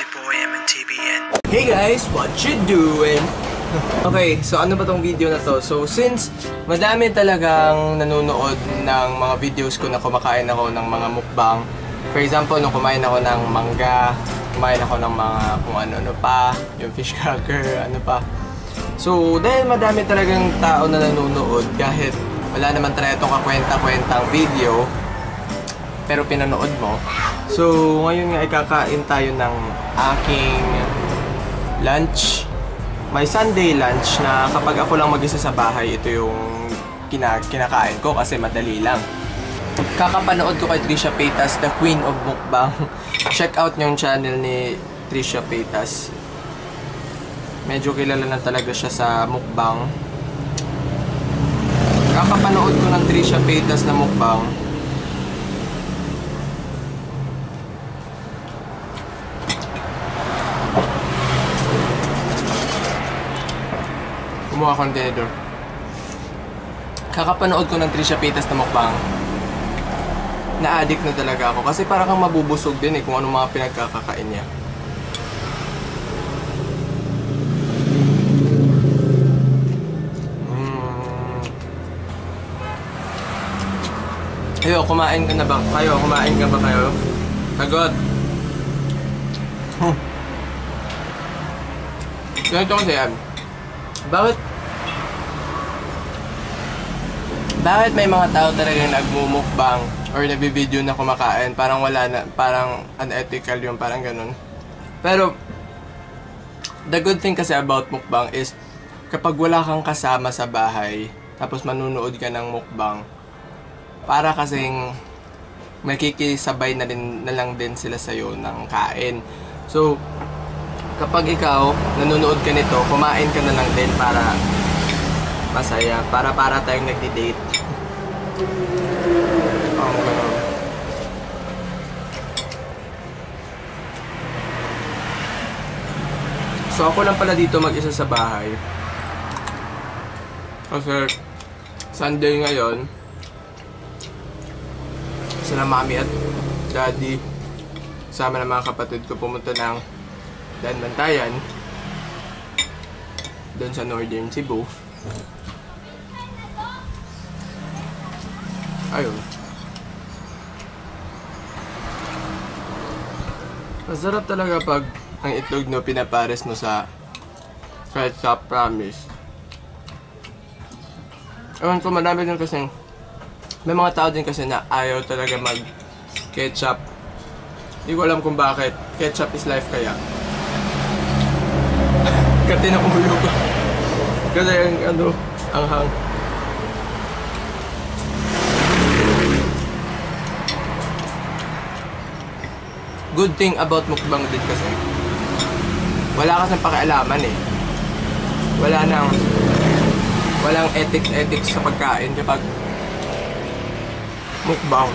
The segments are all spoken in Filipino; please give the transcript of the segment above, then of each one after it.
boy MNTBN. Hey guys, what you doing? Okay, so ano ba tong video na to? So since madami talagang nanonood ng mga videos ko na kumakain ako ng mga mukbang. For example, nung kumain ako ng mangga, kumain ako ng mga kung ano-ano pa, yung fish cracker, ano pa. So dahil madami talagang tao na nanonood kahit wala naman talaga itong kakwenta-kwentang video, pero pinanood mo. So, ngayon nga ikakain tayo ng aking lunch. May Sunday lunch na kapag ako lang mag-isa sa bahay, ito yung kinakain ko kasi madali lang. Kakapanood ko kay Trisha Paytas, the Queen of Mukbang. Check out yung channel ni Trisha Paytas. Medyo kilala na talaga siya sa mukbang. Kakapanood ko ng Trisha Paytas na mukbang. Kumuha akong tenedor. Kakapanood ko ng Trisha Paytas na mukbang. Na-addict na talaga ako kasi parang kang mabubusog din kung anong mga pinagkakakain niya. Ayo, kumain ka na ba? Kumain ka ba kayo? Sagot! Ganito kasi yan. Bakit may mga tao talagang nagmumukbang or nabibideo na kumakain? Parang wala na, parang unethical yung parang ganun. Pero, the good thing kasi about mukbang is, kapag wala kang kasama sa bahay, tapos manunood ka ng mukbang, para kasing makikisabay na lang din sila sa'yo ng kain. So, kapag ikaw nanonood ka nito, kumain ka na lang din para masaya. Para tayong nagdi-date. So, ako lang pala dito mag-isa sa bahay. Kasi Sunday ngayon, sila mami at daddy sama ng mga kapatid ko pumunta ng Danbantayan doon sa Northern Cebu. Ayun, masarap talaga pag ang itlog no pinapares mo sa ketchup, promise. Ewan ko, marami din kasi may mga tao din kasi na ayaw talaga mag ketchup. Hindi ko alam kung bakit. Ketchup is life kaya. Kati na umulo ko. Kasi ang anghang. Good thing about mukbang din kasi, wala kasing pakialaman walang ethics sa pagkain kapag mukbang.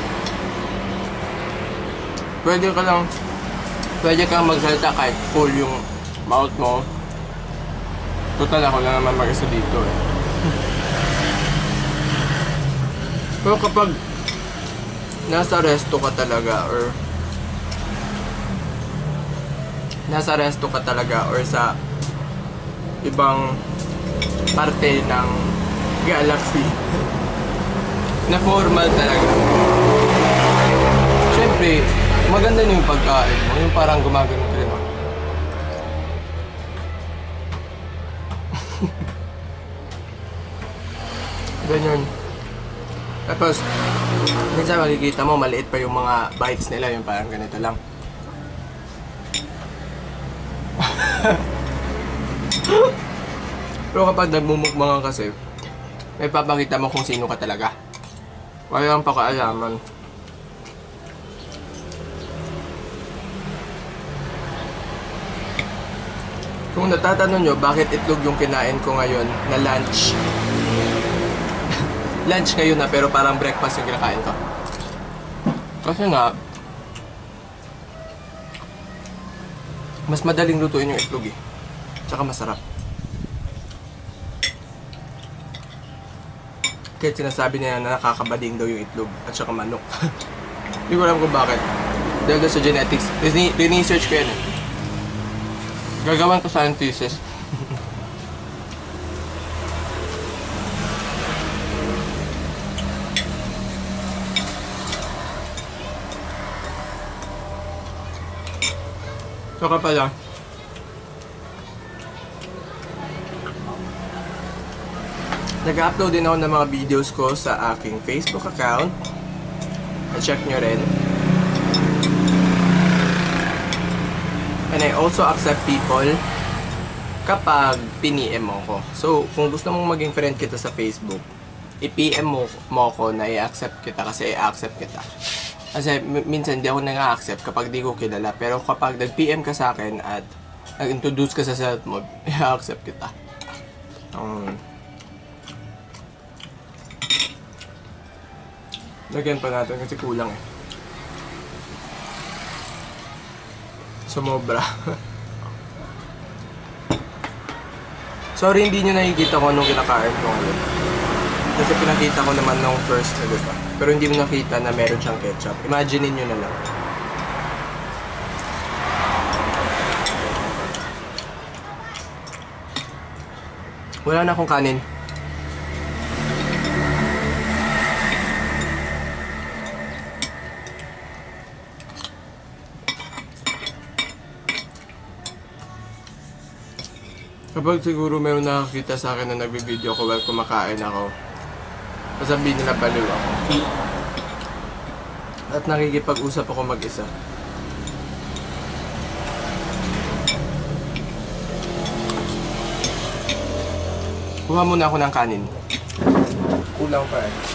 Pwede kang magsalita kahit full yung mouth mo. Total ako lang naman mag-isa dito Pero kapag nasa resto ka talaga or sa ibang parte ng galaxy na formal talaga, syempre maganda na yung pagkain mo, yung parang gumagano ka rin ganyan. Tapos minsan makikita mo maliit pa yung mga bites nila, yung parang ganito lang. Pero kapag nagmumukbang ka kasi, may papakita mo kung sino ka talaga. Walang pakaalaman. Kung natatanong nyo bakit itlog yung kinain ko ngayon na lunch. Lunch ngayon na pero parang breakfast yung kinakain ko. Kasi nga, mas madaling lutuin yung itlog Tsaka masarap. Kahit sinasabi niya na nakakabading daw yung itlog at saka manok. Hindi ko alam kung bakit. Dahil sa genetics. Research ko yan Gagawan ko sa thesis. Saka pala, nag-upload din ako ng mga videos ko sa aking Facebook account. Check nyo rin. And I also accept people kapag piniem mo ko. So, kung gusto mong maging friend kita sa Facebook, i-PM mo ko na i-accept kita kasi i-accept kita. Kasi minsan di ako nang-accept kapag di ko kilala. Pero kapag nag-PM ka sa akin at nag-introduce ka sa self mo, i-accept kita. Lagyan pa natin kasi kulang eh. Sumobra. Sorry hindi nyo nakikita ko anong kinakain ko ngayon. Kasi pinakita ko naman nung first na diba? Pero hindi mo nakita na meron siyang ketchup. Imagine nyo na lang. Wala na akong kanin. Kapag siguro meron nakakita sa akin na nagbi-video ko while kumakain ako, sasabihin nila baliw ako. At nakikipag-usap ako mag-isa. Kuha muna ako ng kanin. Kulang pa eh.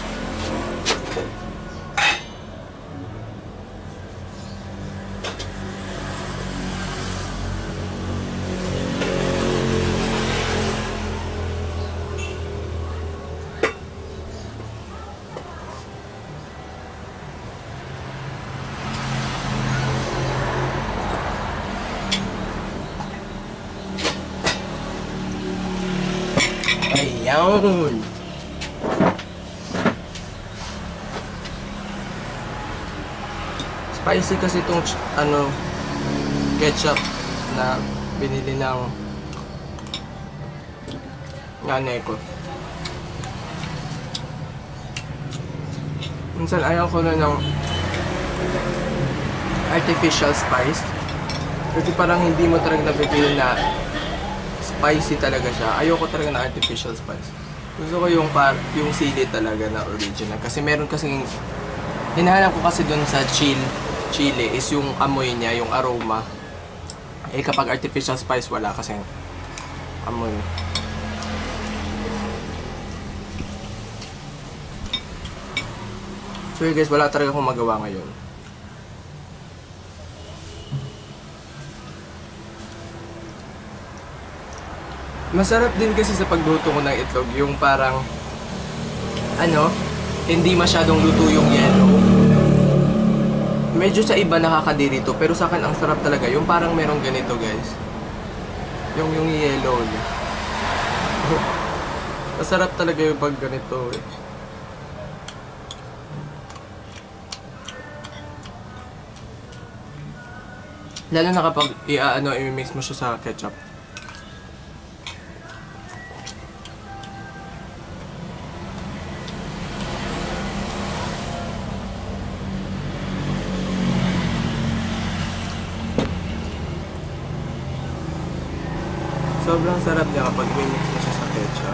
Ayan! Spicy kasi itong ketchup na binili ng nanay ko. Minsan ayaw ko na ng artificial spice kasi parang hindi mo talaga napipil na spicy talaga siya. Ayoko talaga na artificial spice. Gusto ko yung sili talaga na original. Kasi meron kasing hinahanap ko kasi dun sa chili is yung amoy niya, yung aroma. Eh kapag artificial spice wala kasi amoy. So guys, wala talaga akong magawa ngayon. Masarap din kasi sa pagluto ko ng itlog, yung parang hindi masyadong luto yung yellow. Medyo sa iba nakakadirito, pero sa akin ang sarap talaga yung parang merong ganito guys. Yung yellow niya. Masarap talaga yung pag ganito eh. Lalo na kapag i-mix mo siya sa ketchup. Sobrang sarap niya kapag i-mix mo siya sa ketchup.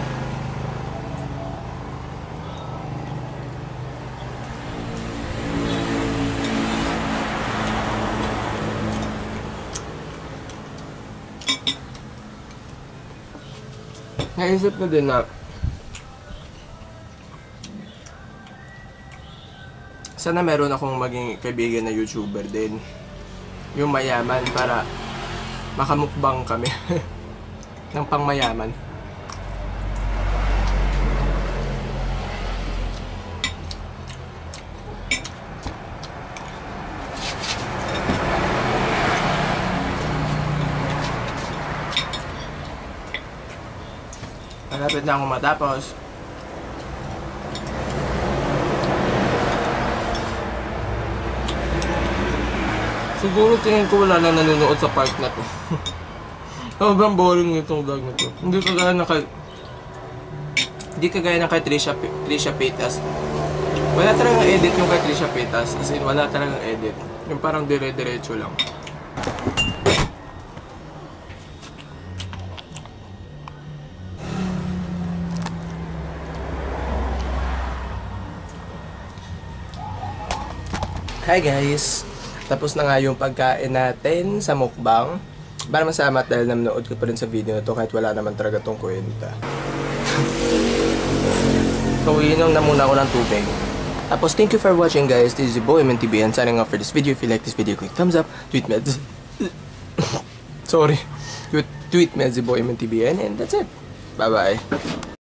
Naisip ko din na sana meron akong maging kaibigan na YouTuber din. Yung mayaman para makamukbang kami. Ng pangmayaman. Malapit na akong matapos. Siguro tingin ko wala na nanonood sa part na to. Sobrang boring nitong vlog na to. Hindi kagaya ng kay Trisha Paytas. Wala talagang edit yung kay Trisha Paytas. As in, wala talagang edit. Yung parang dire-diretso lang. Hi guys! Tapos na nga yung pagkain natin sa mukbang. Para masalamat dahil nanonood ko pa rin sa video na to kahit wala naman talaga tong kwenta. So, inom na muna ako ng tubig. Tapos, thank you for watching guys. This is your boy MNTBN signing off for this video. If you like this video, click thumbs up, tweet me at sorry. Tweet me at the boy MNTBN and that's it. Bye bye.